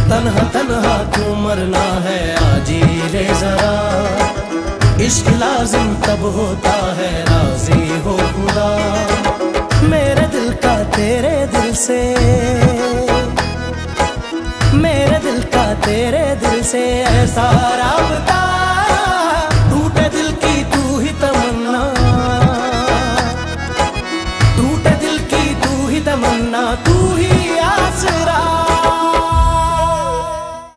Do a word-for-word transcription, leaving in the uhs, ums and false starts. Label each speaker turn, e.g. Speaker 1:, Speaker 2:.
Speaker 1: तन्हा तन्हा क्यों मरना है, आजी रे जरा। इश्क लाजिम तब होता है राजी हो खुदा। मेरे दिल का तेरे दिल से, मेरे दिल का तेरे दिल से ऐसा राबता